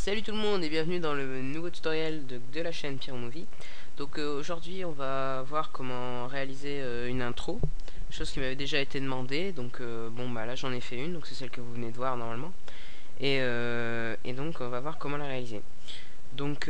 Salut tout le monde et bienvenue dans le nouveau tutoriel de la chaîne Pierre Movie. Donc aujourd'hui on va voir comment réaliser une intro, chose qui m'avait déjà été demandée. Donc bon bah là j'en ai fait une, donc c'est celle que vous venez de voir normalement. Et donc on va voir comment la réaliser. Donc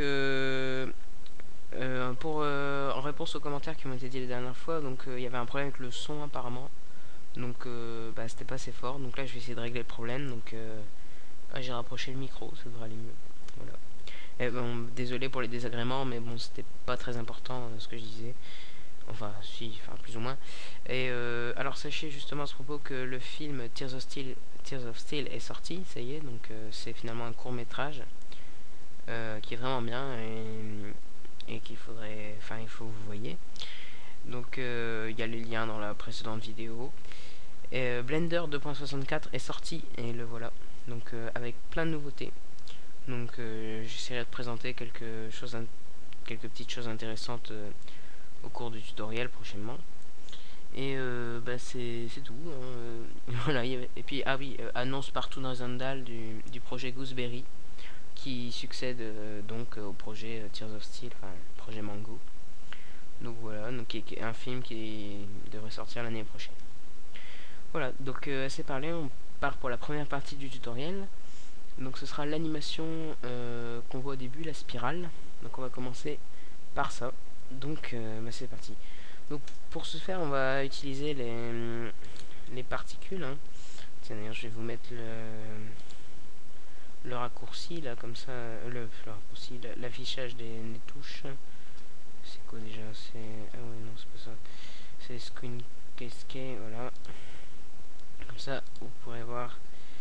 en réponse aux commentaires qui m'ont été dit la dernière fois, donc il y avait un problème avec le son apparemment. Donc bah c'était pas assez fort, donc là je vais essayer de régler le problème. Donc j'ai rapproché le micro, ça devrait aller mieux. Voilà. Bon, désolé pour les désagréments, mais bon, c'était pas très important ce que je disais. Enfin, si, enfin, plus ou moins. Et alors, sachez justement à ce propos que le film Tears of Steel est sorti, ça y est, donc c'est finalement un court métrage qui est vraiment bien et qu'il faudrait. Enfin, il faut que vous voyez. Donc, il y a les liens dans la précédente vidéo. Et Blender 2.64 est sorti, et le voilà. Donc, avec plein de nouveautés. Donc j'essaierai de présenter quelques petites choses intéressantes au cours du tutoriel prochainement. Et bah c'est tout. Voilà, et puis ah oui, annonce partout dans Zandal du projet Gooseberry qui succède donc au projet Tears of Steel, enfin projet Mango. Donc voilà, donc qui est un film qui devrait sortir l'année prochaine. Voilà, donc assez parlé, on part pour la première partie du tutoriel. Donc ce sera l'animation qu'on voit au début, la spirale. Donc on va commencer par ça. Donc bah c'est parti. Donc pour ce faire on va utiliser les particules. Hein. Tiens d'ailleurs je vais vous mettre le raccourci là comme ça. Le raccourci, l'affichage des touches. C'est quoi déjà? C'est. Ah ouais non c'est pas ça. C'est Screen Cascade, voilà. Comme ça vous pourrez voir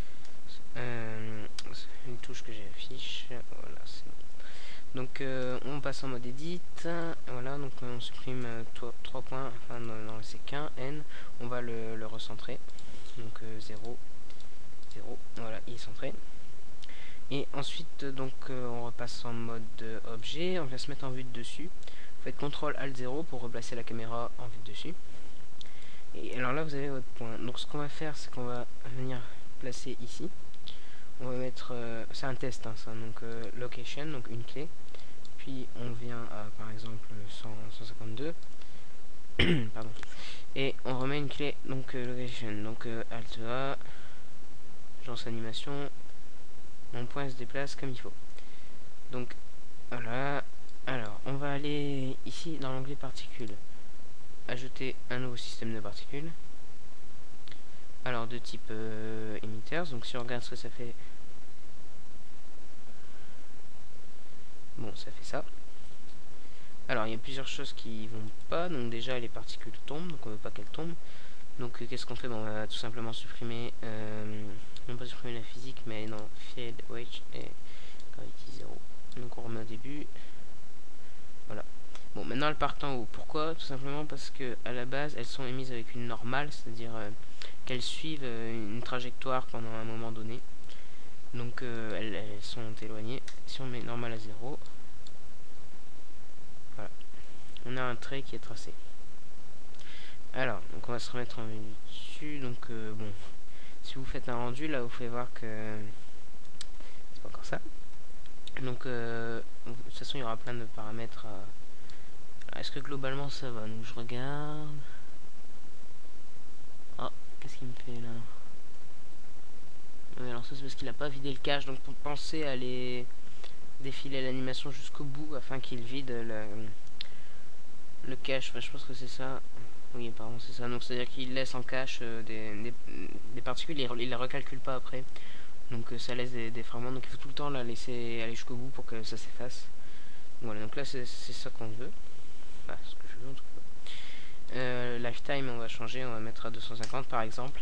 une touche que j'affiche. Voilà, c'est bon. Donc on passe en mode edit. Voilà, donc on supprime 3 points, enfin non c'est qu'un n. On va le recentrer. Donc 0, 0, voilà, il est centré. Et ensuite donc on repasse en mode objet. On va se mettre en vue de dessus. Vous faites CTRL ALT 0 pour replacer la caméra en vue de dessus. Et alors là vous avez votre point. Donc ce qu'on va faire c'est qu'on va venir placer ici. On va mettre, c'est un test hein, ça, donc location, donc une clé, puis on vient à par exemple 152, pardon, et on remet une clé, donc location, donc Alt A, je lance animation, mon point se déplace comme il faut. Donc voilà, alors on va aller ici dans l'onglet particules, ajouter un nouveau système de particules. Alors de type emitters, donc si on regarde ce que ça fait, bon ça fait ça. Alors il y a plusieurs choses qui vont pas, donc déjà les particules tombent, donc on veut pas qu'elles tombent. Donc qu'est-ce qu'on fait? Bon, on va tout simplement supprimer, non pas supprimer la physique, mais non, field, wedge et gravity 0. Donc on remet au début. Voilà. Bon, maintenant elles partent en haut. Pourquoi? Tout simplement parce que à la base elles sont émises avec une normale, c'est-à-dire qu'elles suivent une trajectoire pendant un moment donné. Donc elles sont éloignées. Si on met normale à 0, voilà, on a un trait qui est tracé. Alors, donc on va se remettre en vue dessus. Donc bon, si vous faites un rendu, là vous pouvez voir que c'est pas encore ça. Donc de toute façon il y aura plein de paramètres. Est-ce que globalement ça va? Donc je regarde. Ah, qu'est-ce qu'il me fait là? Oui, alors ça c'est parce qu'il a pas vidé le cache, donc pour penser à aller défiler l'animation jusqu'au bout afin qu'il vide le cache. Enfin, je pense que c'est ça. Oui, apparemment c'est ça. Donc c'est à dire qu'il laisse en cache des particules, il les recalcule pas après. Donc ça laisse des fragments. Donc il faut tout le temps la laisser aller jusqu'au bout pour que ça s'efface. Voilà, donc là c'est ça qu'on veut. Enfin, ce que je veux en tout cas. Lifetime on va changer, on va mettre à 250 par exemple.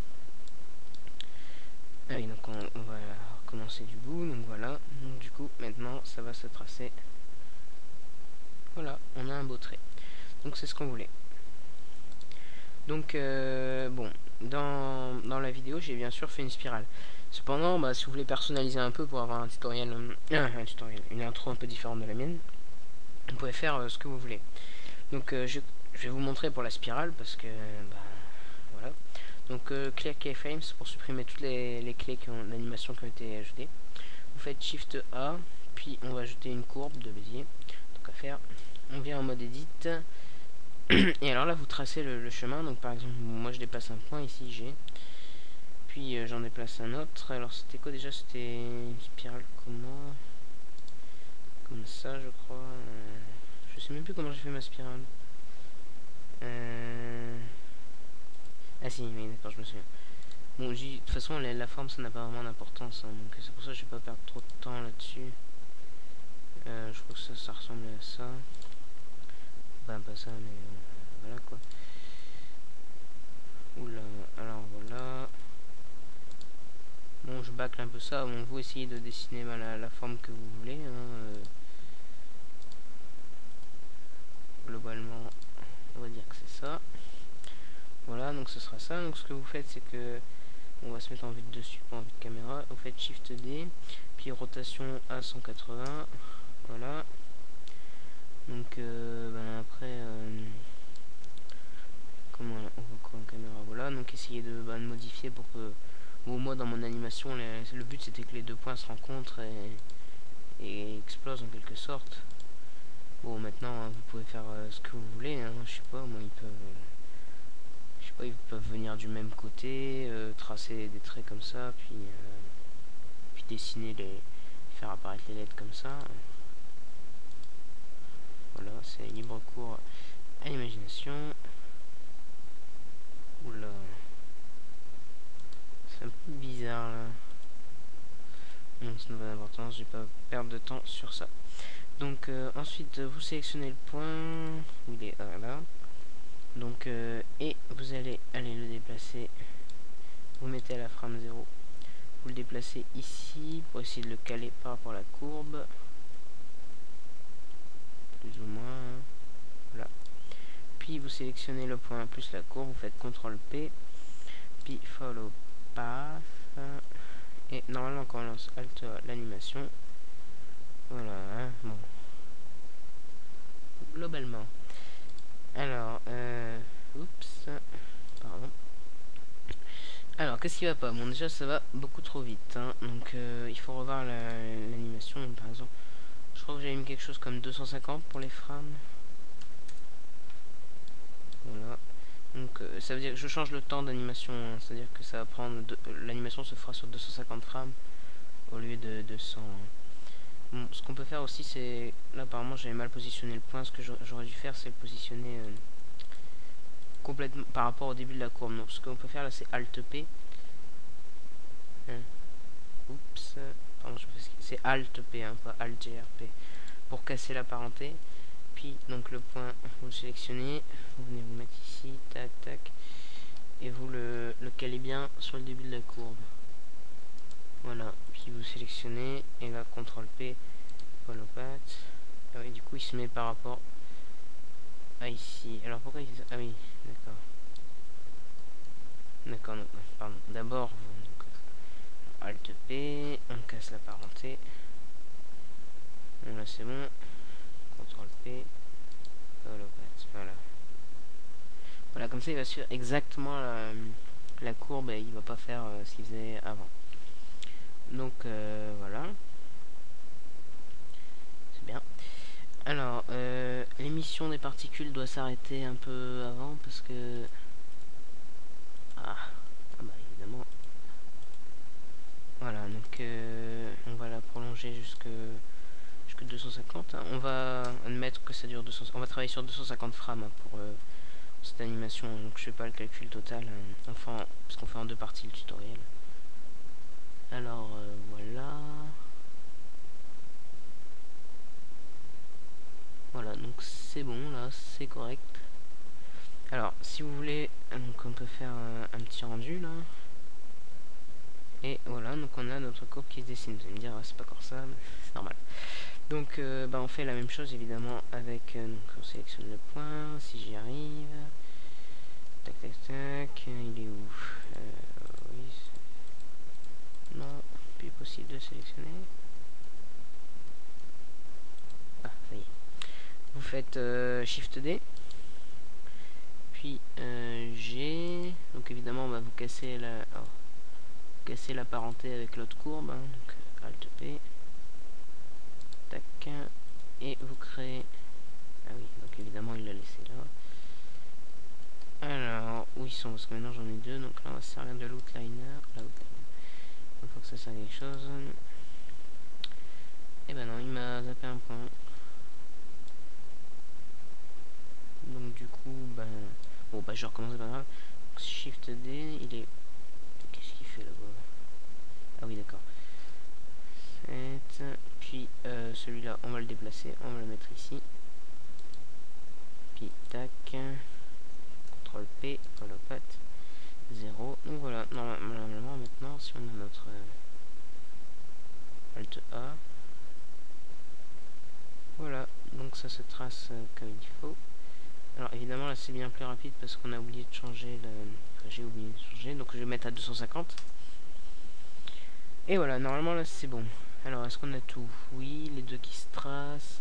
Ah oui, donc on va recommencer du bout, donc voilà. Donc du coup maintenant ça va se tracer. Voilà, on a un beau trait. Donc c'est ce qu'on voulait. Donc bon, dans la vidéo j'ai bien sûr fait une spirale. Cependant, bah, si vous voulez personnaliser un peu pour avoir un tutoriel, une intro un peu différente de la mienne, vous pouvez faire ce que vous voulez. Donc je vais vous montrer pour la spirale parce que bah, voilà. Donc clear keyframes pour supprimer toutes les clés d'animation qui ont été ajoutées. vous faites Shift A, puis on va ajouter une courbe de Bézier, donc à faire. On vient en mode Edit, et alors là vous tracez le chemin, donc par exemple moi je déplace un point ici G, puis j'en déplace un autre. Alors c'était quoi déjà? C'était une spirale comment? Comme ça je crois. Je sais même plus comment j'ai fait ma spirale. Ah si, oui d'accord, je me souviens. Bon, de toute façon la forme ça n'a pas vraiment d'importance, hein, donc c'est pour ça que je vais pas perdre trop de temps là-dessus. Je crois que ça ressemblait à ça. Bah pas ça, mais voilà quoi. Oula, alors voilà. Bon, je bâcle un peu ça. Bon, vous essayez de dessiner la forme que vous voulez. Hein, globalement, on va dire que c'est ça. Voilà, donc ce sera ça. Donc ce que vous faites, c'est que on va se mettre en vue de dessus, pas en vue de caméra. Vous faites Shift D, puis rotation à 180. Voilà. Donc après, comment on voit quoi en caméra? Voilà. Donc essayez de modifier pour que, bon, moi dans mon animation, le but c'était que les deux points se rencontrent et explosent en quelque sorte. Bon, maintenant vous pouvez faire ce que vous voulez. Hein, je sais pas, moi ils peuvent venir du même côté, tracer des traits comme ça, puis dessiner faire apparaître les lettres comme ça. Voilà, c'est libre cours à l'imagination. Oula, c'est un peu bizarre là. Non, ça n'a pas d'importance, je vais pas perdre de temps sur ça. Donc ensuite vous sélectionnez le point où il est là. Donc et vous allez aller le déplacer. Vous mettez à la frame 0. Vous le déplacez ici pour essayer de le caler par rapport à la courbe. Plus ou moins. Hein. Voilà. Puis vous sélectionnez le point plus la courbe. Vous faites CTRL P. Puis Follow Path. Et normalement quand on lance Alt l'animation. Voilà. Hein, bon. Globalement. Alors, oups, pardon. Alors, qu'est-ce qui va pas? Bon, déjà, ça va beaucoup trop vite, hein, donc il faut revoir l'animation, par exemple. Je crois que j'avais mis quelque chose comme 250 pour les frames. Voilà. Donc, ça veut dire que je change le temps d'animation, hein, c'est-à-dire que ça va prendre... l'animation se fera sur 250 frames au lieu de 200. Hein. Bon, ce qu'on peut faire aussi, c'est... Là, apparemment, j'avais mal positionné le point. Ce que j'aurais dû faire, c'est le positionner complètement par rapport au début de la courbe. Donc, ce qu'on peut faire, là, c'est Alt P. Oups. Pardon, c'est Alt P, hein, pas Alt GRP. Pour casser la parenté. Puis, donc, le point, vous le sélectionnez. Vous venez vous mettre ici. Tac, tac. Et vous le calez bien sur le début de la courbe. Voilà, puis vous sélectionnez et là CTRL P, follow path. Ah oui, du coup il se met par rapport à ici. Alors pourquoi il... Ah oui, d'accord. D'accord, non, pardon. D'abord, Alt P, on casse la parenté. Bon là c'est bon. CTRL P, follow path, voilà. Voilà, comme ça il va suivre exactement la courbe et il va pas faire ce qu'il faisait avant. Donc voilà, c'est bien. Alors l'émission des particules doit s'arrêter un peu avant parce que bah évidemment voilà, donc on va la prolonger jusque 250. Hein. On va admettre que ça dure 200, on va travailler sur 250 frames hein, pour cette animation, donc je fais pas le calcul total hein, enfin, parce qu'on fait en deux parties le tutoriel. Alors voilà. Voilà, donc c'est bon là, c'est correct. Alors, si vous voulez, donc on peut faire un petit rendu là. Et voilà, donc on a notre courbe qui se dessine. Vous allez me dire, ah, c'est pas encore ça, mais c'est normal. Donc, on fait la même chose évidemment avec. Donc, on sélectionne le point, si j'y arrive. Tac, tac, tac. Il est où? Oui. Non, plus possible de sélectionner. Ah, ça y est. Vous faites Shift D. Puis G. Donc évidemment, on va vous casser la parenté avec l'autre courbe. Hein, donc Alt P. sont, parce que maintenant j'en ai deux, donc là on va se servir de l'outliner. Il faut que ça serve à quelque chose. Et ben non, il m'a zappé un point. Donc du coup, ben... Bon bah je recommence, c'est pas grave. Shift D, il est... Qu'est-ce qu'il fait là-bas? Ah oui d'accord. Puis celui-là, on va le déplacer, on va le mettre ici. Puis tac. CTRL P, voilà, pat. 0. Donc voilà, normalement maintenant, si on a notre Alt A. Voilà, donc ça se trace comme il faut. Alors évidemment là c'est bien plus rapide parce qu'on a oublié de changer le... Enfin, j'ai oublié de changer, donc je vais mettre à 250. Et voilà, normalement là c'est bon. Alors est-ce qu'on a tout? Oui, les deux qui se tracent.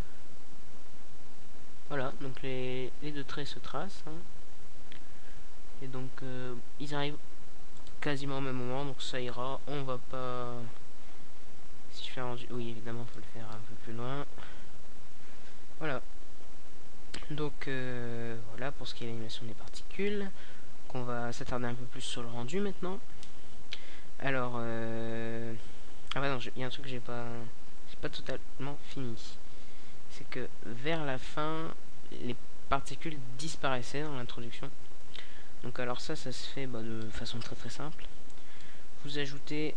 Voilà, donc les deux traits se tracent. Hein. Et donc ils arrivent quasiment au même moment, donc ça ira. On va pas... Si je fais un rendu... Oui évidemment faut le faire un peu plus loin. Voilà. Donc voilà pour ce qui est l'animation des particules. On va s'attarder un peu plus sur le rendu maintenant. Alors ah bah non, il y a un truc que j'ai pas totalement fini. C'est que vers la fin, les particules disparaissaient dans l'introduction. Donc alors ça se fait de façon très simple. Vous ajoutez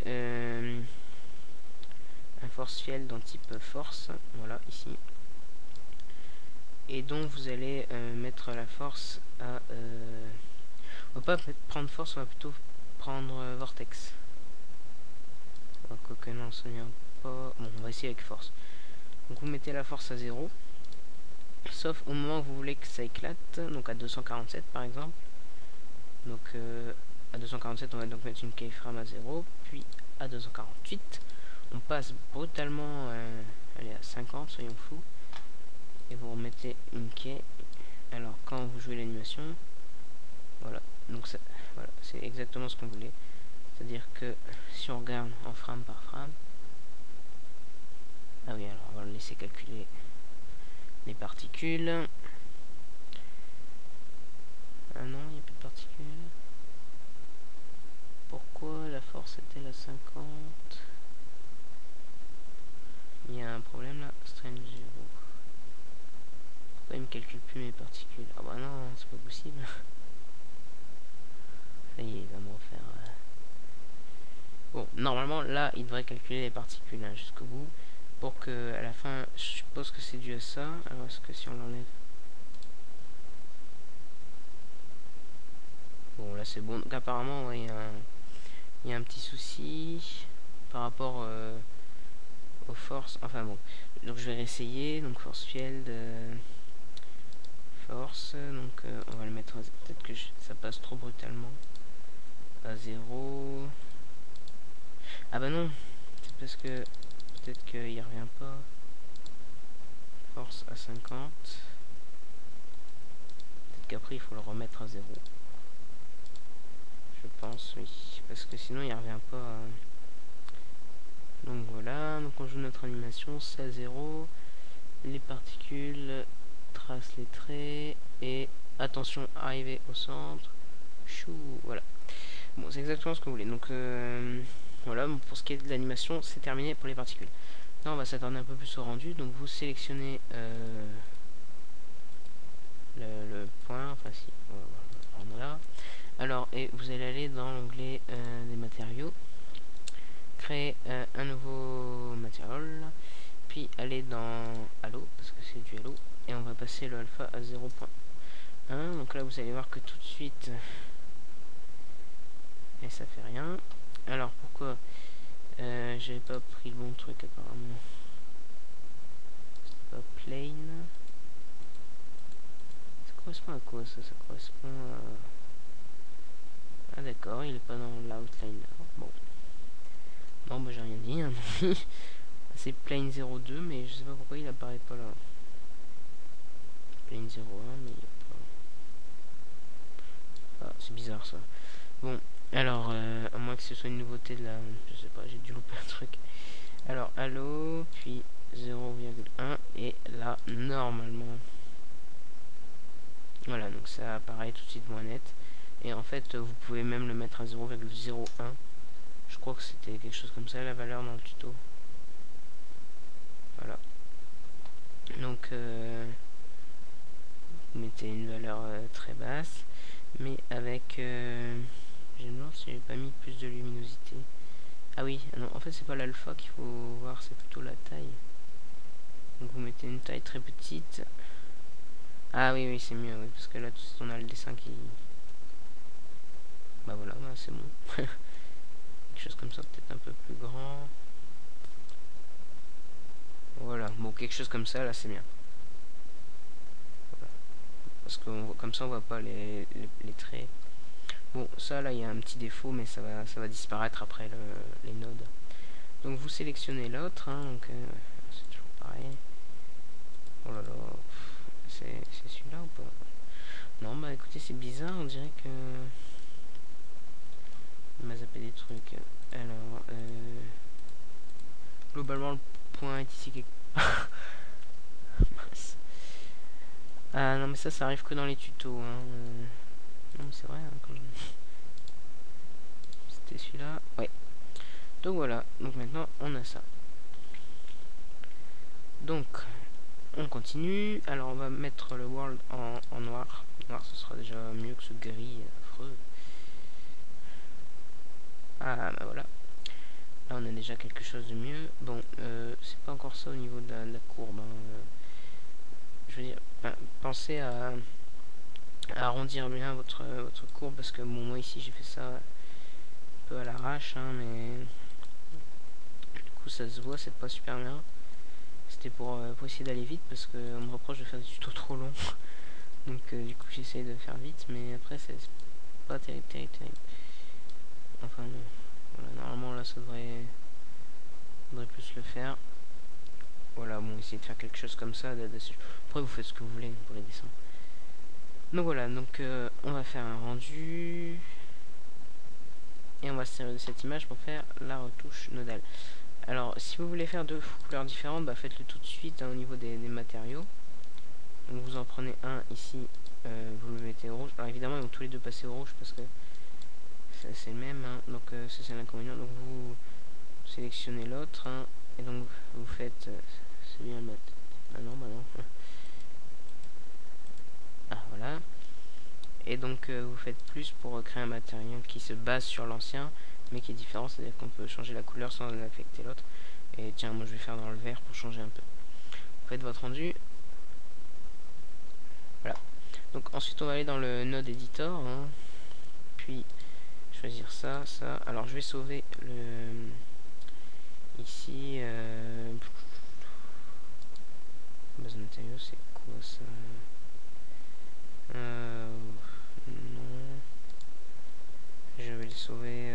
un force field d'un type force, voilà ici. Et donc vous allez mettre la force à... on va pas prendre force, on va plutôt prendre vortex. Quoique non, ça vient pas... Bon, on va essayer avec force. Donc vous mettez la force à 0. Sauf au moment où vous voulez que ça éclate, donc à 247 par exemple. Donc à 247 on va donc mettre une keyframe à 0. Puis à 248 on passe brutalement allez, à 50, soyons fous. Et vous remettez une key. Alors quand vous jouez l'animation, voilà, donc ça, voilà, c'est exactement ce qu'on voulait. C'est-à-dire que si on regarde en frame par frame, ah oui, alors on va le laisser calculer les particules. Ah non, il n'y a plus de particules. Pourquoi la force est-elle à 50? Il y a un problème là, strange 0. Pourquoi il me calcule plus mes particules? Ah bah non, c'est pas possible. Ça y est, il va me refaire... Bon, normalement, là, il devrait calculer les particules hein, jusqu'au bout. Pour que, à la fin, je suppose que c'est dû à ça. Alors, est-ce que si on l'enlève... Bon, là, c'est bon. Donc, apparemment, ouais, il y a un petit souci par rapport aux forces. Enfin, bon. Donc, je vais réessayer. Donc, force field... force. Donc, on va le mettre... Peut-être que ça passe trop brutalement. À 0... Ah bah non, c'est parce que peut-être qu'il revient pas. Force à 50. Peut-être qu'après il faut le remettre à 0. Je pense, oui. Parce que sinon il revient pas. Donc voilà, donc on joue notre animation, c'est à 0. Les particules tracent les traits. Et attention, arriver au centre. Chou, voilà. Bon, c'est exactement ce que vous voulez. Donc voilà, pour ce qui est de l'animation, c'est terminé pour les particules. Là, on va s'attarder un peu plus au rendu. Donc, vous sélectionnez le point. Enfin, si, on va prendre là. Alors, et vous allez aller dans l'onglet des matériaux. Créer un nouveau matériel. Puis, aller dans Halo, parce que c'est du Halo. Et on va passer le alpha à 0.1. Donc là, vous allez voir que tout de suite... Et ça fait rien. Alors pourquoi j'avais pas pris le bon truc apparemment. C'est pas plane. Ça correspond à quoi ça? Ça correspond à... Ah d'accord, il est pas dans l'outliner. Bon. Non bah j'ai rien dit. Hein. C'est plane 02 mais je sais pas pourquoi il apparaît pas là. Plane 01 mais il y a pas... Ah c'est bizarre ça. Bon. Alors, à moins que ce soit une nouveauté de la... Je sais pas, j'ai dû louper un truc. Alors, allo, puis 0,1, et là, normalement... Voilà, donc ça apparaît tout de suite moins net. Et en fait, vous pouvez même le mettre à 0,01. Je crois que c'était quelque chose comme ça la valeur dans le tuto. Voilà. Donc, vous mettez une valeur très basse, mais avec... je me demande si j'ai pas mis plus de luminosité. Ah oui, non, en fait c'est pas l'alpha qu'il faut voir, c'est plutôt la taille. Donc vous mettez une taille très petite. Ah oui, oui, c'est mieux, oui, parce que là, on a le dessin qui... Bah voilà, bah, c'est bon. Quelque chose comme ça, peut-être un peu plus grand. Voilà, bon, quelque chose comme ça, là, c'est bien. Voilà. Parce que comme ça, on voit pas les traits. Bon, ça, là, il y a un petit défaut, mais ça va disparaître après les nodes. Donc, vous sélectionnez l'autre, hein, donc c'est toujours pareil. Oh là là, c'est celui-là ou pas? Non, bah écoutez, c'est bizarre, on dirait que... Il m'a zappé des trucs. Alors, globalement, le point est ici quelque part. Mince. Ah non, mais ça arrive que dans les tutos. Hein. Non, mais c'est vrai. Hein, quand c'était celui-là. Ouais. Donc voilà. Donc maintenant, on a ça. Donc, on continue. Alors, on va mettre le world en noir. Noir, ce sera déjà mieux que ce gris affreux. Ah, bah voilà. Là, on a déjà quelque chose de mieux. Bon, c'est pas encore ça au niveau de la courbe. Hein. Je veux dire, pensez à arrondir bien votre courbe, parce que bon, moi ici j'ai fait ça un peu à l'arrache, hein, mais du coup ça se voit, c'est pas super bien. C'était pour essayer d'aller vite, parce qu'on me reproche de faire des tutos trop longs. Donc du coup j'essaye de faire vite, mais après c'est pas terrible. Enfin bon, voilà, normalement là ça devrait plus le faire. Voilà, bon, essayez de faire quelque chose comme ça. Après vous faites ce que vous voulez pour les dessins. Donc voilà, donc on va faire un rendu. Et on va se servir de cette image pour faire la retouche nodale. Alors, si vous voulez faire deux couleurs différentes, bah, faites-le tout de suite hein, au niveau des matériaux. Donc vous en prenez un ici, vous le mettez au rouge. Alors évidemment, ils vont tous les deux passer au rouge parce que c'est le même. Hein. Donc ça c'est l'inconvénient. Donc vous sélectionnez l'autre hein, et donc vous faites... c'est bien le mettre. Ah non, bah non. Ah voilà. Et donc vous faites plus pour créer un matériau qui se base sur l'ancien mais qui est différent, c'est à dire qu'on peut changer la couleur sans affecter l'autre. Et tiens, moi je vais faire dans le vert pour changer un peu. Vous faites votre rendu. Voilà. Donc ensuite on va aller dans le node editor hein. Puis choisir ça. Alors je vais sauver le ici base matériaux, c'est quoi ça? Non, je vais le sauver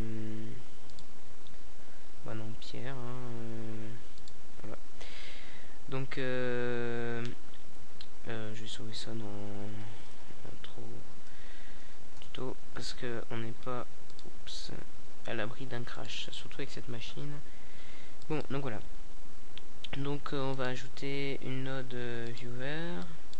bah non, pierre hein, voilà. Donc je vais sauver ça dans trop tuto parce que on n'est pas à l'abri d'un crash, surtout avec cette machine. Bon, donc voilà. Donc on va ajouter une node viewer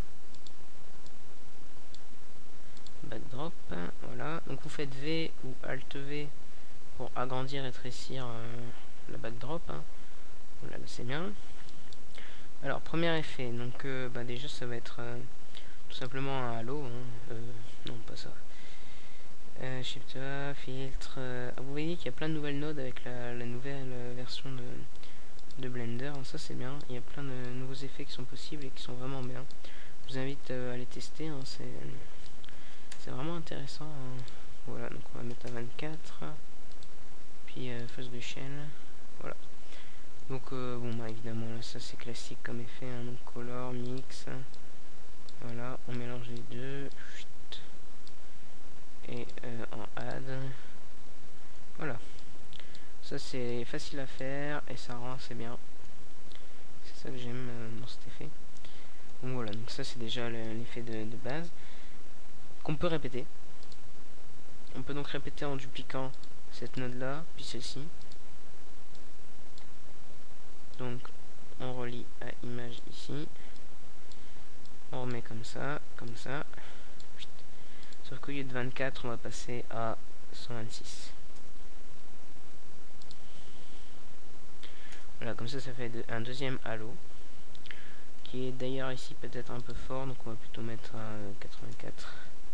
backdrop, voilà. Donc vous faites V ou Alt V pour agrandir et rétrécir la backdrop. Hein. Voilà, c'est bien. Alors premier effet, donc bah déjà ça va être tout simplement un halo. Hein. Non pas ça. Shift A, filtre. Vous voyez qu'il y a plein de nouvelles nodes avec la nouvelle version de Blender. Ça c'est bien. Il y a plein de nouveaux effets qui sont possibles et qui sont vraiment bien. Je vous invite à les tester. Hein. C'est vraiment intéressant. Hein. Voilà, donc on va mettre à 24. Puis first chaîne. Voilà. Donc bon bah évidemment là ça c'est classique comme effet. Hein. Donc color, mix. Voilà, on mélange les deux. Et en add. Voilà. Ça c'est facile à faire et ça rend assez bien. C'est ça que j'aime dans cet effet. Donc voilà, donc ça c'est déjà l'effet de base qu'on peut répéter. On peut donc répéter en dupliquant cette node là, puis celle-ci. Donc on relie à image ici. On remet comme ça, comme ça. Sauf qu'au lieu de 24, on va passer à 126. Voilà, comme ça fait un deuxième halo, qui est d'ailleurs ici peut-être un peu fort, donc on va plutôt mettre à 84.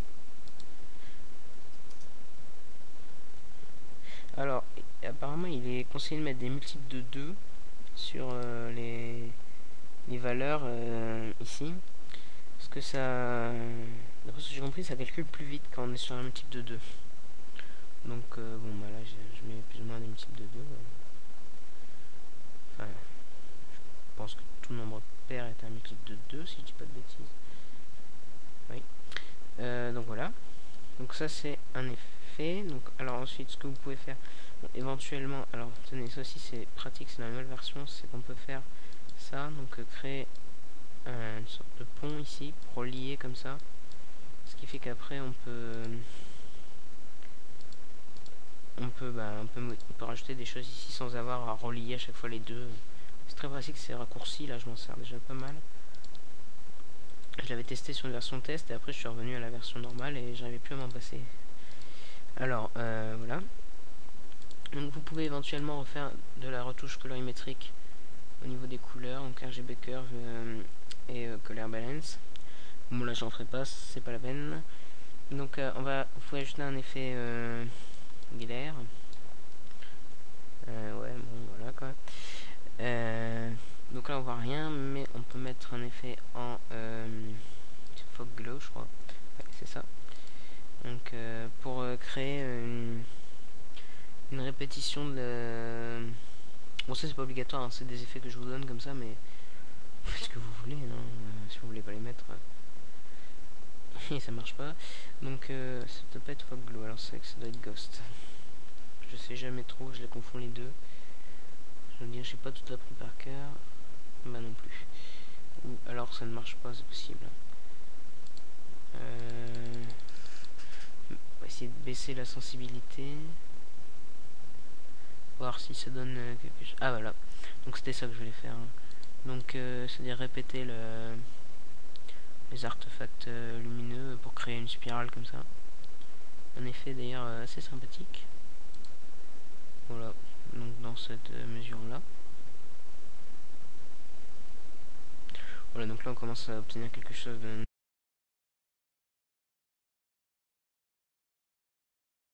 Alors, apparemment il est conseillé de mettre des multiples de 2 sur les valeurs ici, parce que ça, d'après ce que j'ai compris, ça calcule plus vite quand on est sur un multiple de 2. Donc bon bah là je mets plus ou moins des multiples de 2. Enfin, je pense que tout nombre pair est un multiple de 2 si je dis pas de bêtises. Oui. Donc voilà. Donc ça c'est un effet. Donc alors ensuite ce que vous pouvez faire, bon, éventuellement, alors tenez, ça aussi c'est pratique, c'est la nouvelle version, c'est qu'on peut faire ça, donc créer une sorte de pont ici pour relier comme ça, ce qui fait qu'après on peut rajouter des choses ici sans avoir à relier à chaque fois les deux. C'est très pratique, c'est raccourci, là je m'en sers déjà pas mal. Je l'avais testé sur une version test et après je suis revenu à la version normale et j'arrivais plus à m'en passer. Alors voilà. Donc vous pouvez éventuellement refaire de la retouche colorimétrique au niveau des couleurs, donc RGB Curve et Color Balance. Bon là j'en ferai pas, c'est pas la peine. Donc vous pouvez ajouter un effet glare. Ouais, bon voilà quoi. Donc là on voit rien, mais on peut mettre un effet en fog glow, je crois. Ouais, c'est ça. Donc pour créer une répétition de... Bon ça c'est pas obligatoire, hein, c'est des effets que je vous donne comme ça, mais faites ce que vous voulez, hein, si vous voulez pas les mettre. Et ça marche pas. Donc ça doit pas être fog glow, alors c'est que ça doit être ghost. Je sais jamais trop, je les confonds les deux. Je veux dire, j'ai pas tout appris par cœur. Bah non plus. Ou alors ça ne marche pas, c'est possible. On va essayer de baisser la sensibilité. Voir si ça donne quelque chose. Ah voilà. Donc c'était ça que je voulais faire. Donc c'est-à-dire répéter les artefacts lumineux pour créer une spirale comme ça. Un effet d'ailleurs assez sympathique. Voilà. Donc dans cette mesure là. Voilà, donc là on commence à obtenir quelque chose de